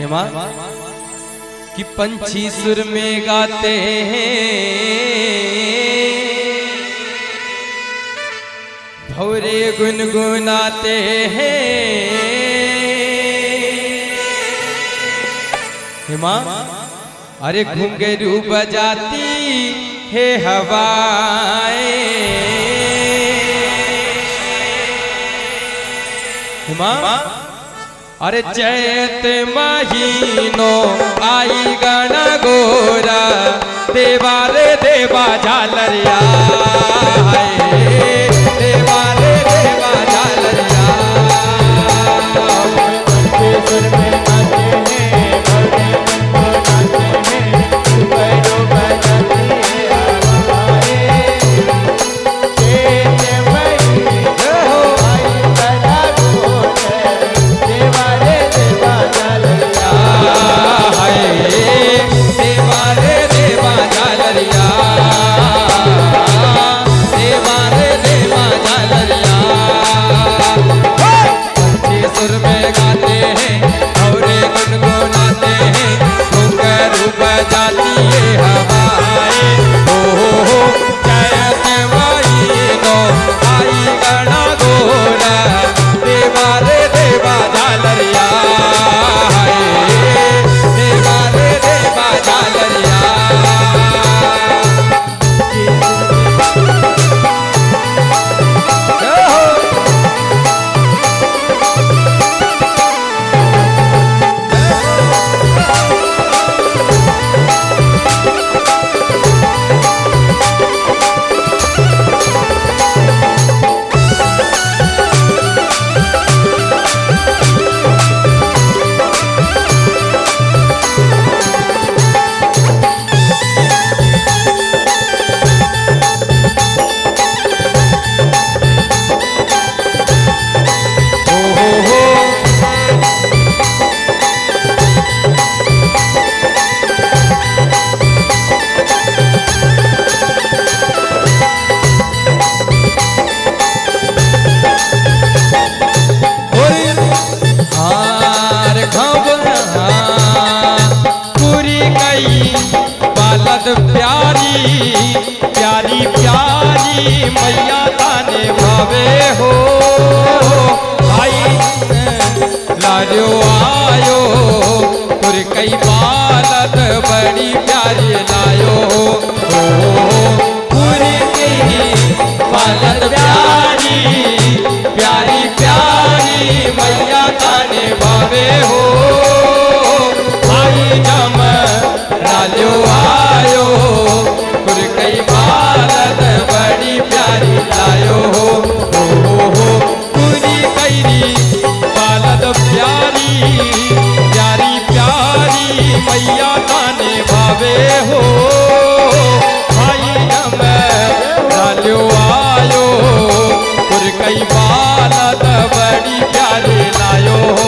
माँ कि पंछी सुर में गाते हैं, भौरे गुनगुनाते हैं माँ। अरे घुंघरू बजाती है हवाएं माँ। अरे चैत महीनों आई गण गोरा, देवा रे देवा झालरिया, देवा रे देवा झालरिया। सुर में गाते हैं, भौरे गुनगुनाते हैं, घुंघरू बजाती है हवाएं। चैत महीनों आई गण गोरा, देवा रे देवा झालरिया, देवा रे देवा झालरिया, देवा रे देवा झालरिया। पंछी सुर में गाते हैं, भौरे गुनगुनाते हैं, घुंघरू बजाती है हवाएं। हो चैत महीनों आई गण गोरा, देवा रे देवा झालरिया, देवा रे देवा झालरिया। प्यारी प्यारी प्यारी मैया ताने भावे हो, आई लाजो आयो तुर कई बालत बड़ी प्यारी लायो हो। पूरी कई बालत प्यारी प्यारी प्यारी मैया ताने भावे हो, आई जम लाजो आयो तुर कई बालत बड़ी प्यारी लायो हो। पूरी कई बालत प्यारी प्यारी प्यारी मैया ताने भावे हो, भाई जम लाजो आयो तुर कई बालत बड़ी प्यारी लायो हो।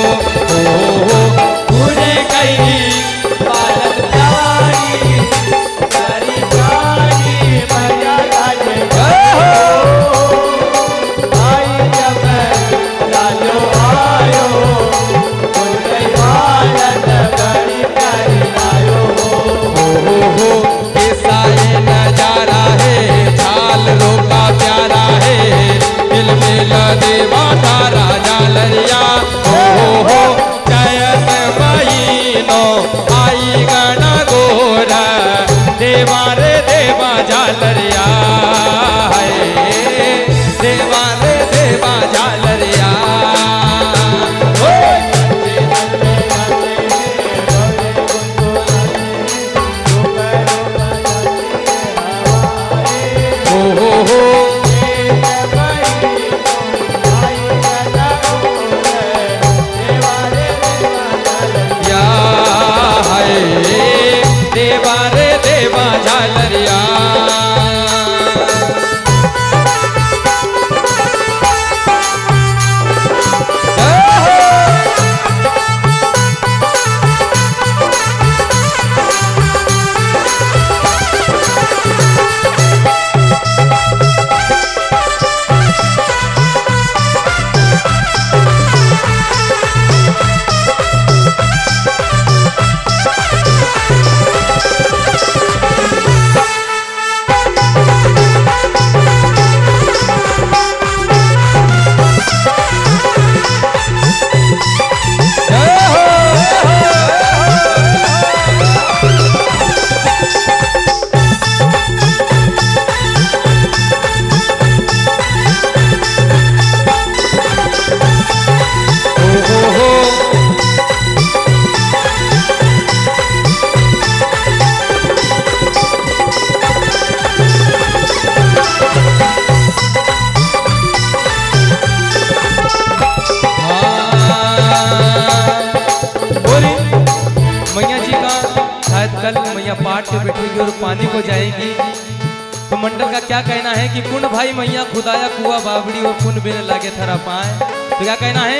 पूरी कई बालत प्यारी प्यारी प्यारी मैया ताने भावे हो, आई जब लाजो आयो तुर कई बालत बड़ी प्यारी लायो हो। कैसा ये नजारा है, झाल लोका प्यारा है, दिल मिल देवा तारा झालरिया। हो चैत महीनों आई गण गोरा, देवा रे देवा झालरिया, देवा रे देवा झालरिया। देवा रे देवा झालरिया। मैया पाट के बैठेगी और पानी को जाएगी। तो मंडल का क्या कहना है कि कुंड भाई मैया खुदाया कुआ बावड़ी और कुंड बेने लागे थरा पाए। तो क्या कहना है,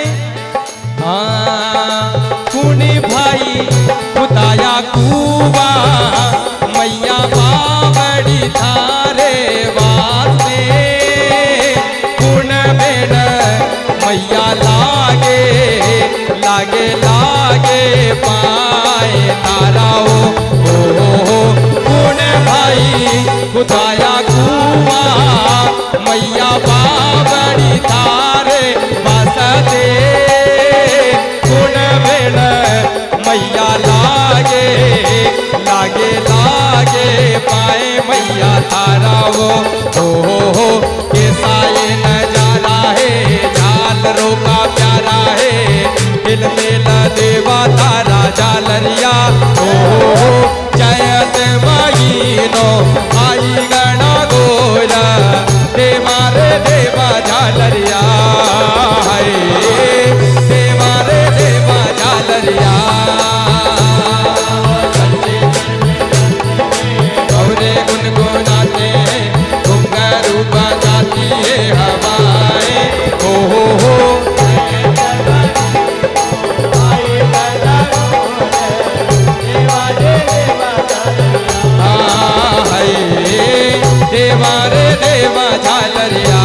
कुंडी भाई खुदाया कुआ मैया बावड़ी थारे वास्ते, कुंड बेन मैया लागे लागे लागे पाए तारा हो कुंड भाई खुदाया कुआ मैया बावड़ी थारे बसते, कुंड बेन मैया लागे लागे लागे पाए मैया तारा हो कैसा ये नजारा है, झाल रोका प्यारा है, दिल मेला देवा तारा झालरिया जयत महीनो आई गणा गोरा देवा रे देवा झालरिया देवा रे देवा झालरिया गौरे गुनगुनाते घुंघरू बजाती है हवाएं हो देवा रे देवा झालरिया।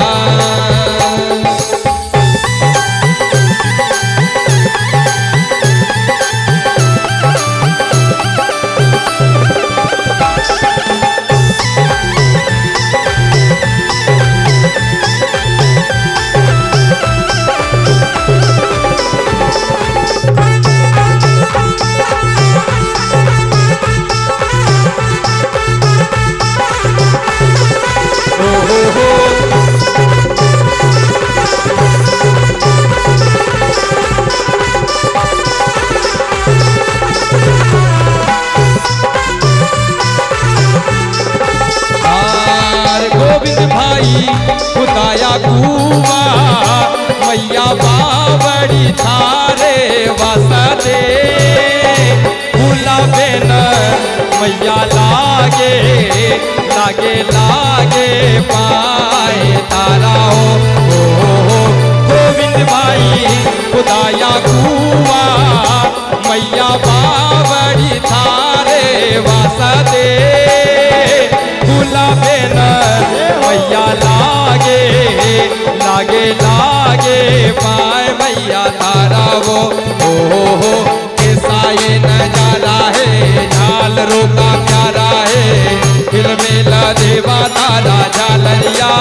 खुदाया कुआ मैया बावड़ी थारे वसते, फूला बेन मैया लागे लागे लागे पाए तारा हो गोविंद भाई खुदाया कुआ मैया बावड़ी थारे वसते, फूला बेन मैया लागे लागे लागे पाए मैया तारा वो कैसा ये नजारा है, झाल रोका प्यारा है, दिल मेला देवा तारा झालरिया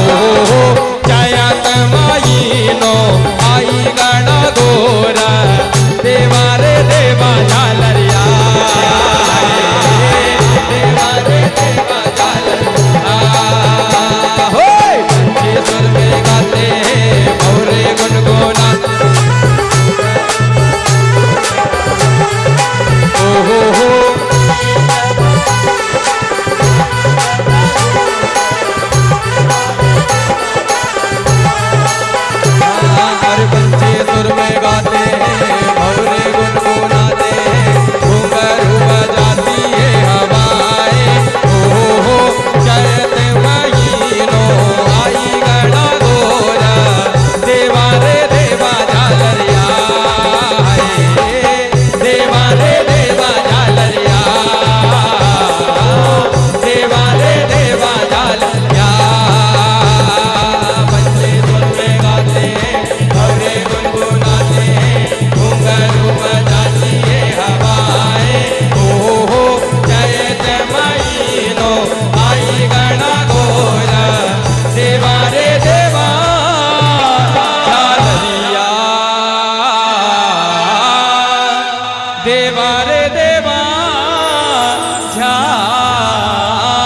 जयत महीनो आई गणा गोरा देवा रे देवा झालरिया देवा रे देवा झालरिया सुर में गाते हैं भौरे गुनगुना हो हर बच्चे सुर में गाते हैं भौरे गुनगुनाते हैं घुंघरू बजाती है हवाएं हो जयत महीनो आई गणा गोरा देवा रे देवा झालरिया देवा रे देवा झालरिया देवा रे देवा झालरिया। बच्चे सुर में गाते हैं भौरे गुनगुनाते हैं घुंघरू बजाती है हवाएं हो जयत महीनो आई गणा गोरा देवा रे देवा झालरिया देवा रे देवा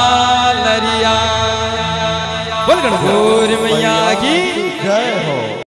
झालरिया। बोल गणगौर मैया की जय हो।